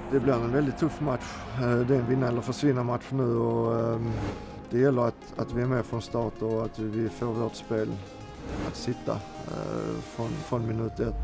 Det blir en väldigt tuff match. Det är en vinna eller försvinna match nu och det gäller att vi är med från start och att vi får vårt spel att sitta från minut 1.